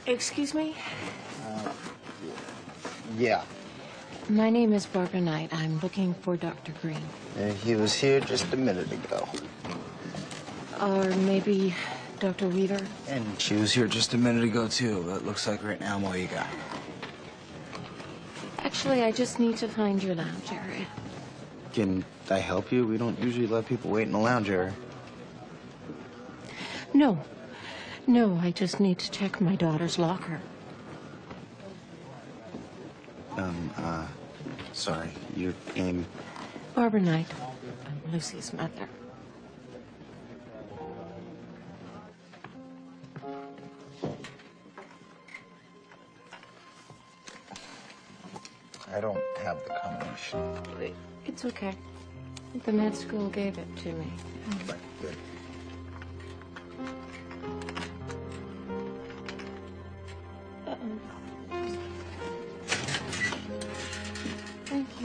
Excuse me? Yeah. My name is Barbara Knight. I'm looking for Dr. Green. He was here just a minute ago. Or maybe Dr. Weaver? And she was here just a minute ago, too. But it looks like right now I'm all you got. Actually, I just need to find your lounge area. Can I help you? We don't usually let people wait in the lounge area. No. No, I just need to check my daughter's locker. Sorry. Your name? Barbara Knight. I'm Lucy's mother. I don't have the combination. It's okay. The med school gave it to me. Right, good. Thank you.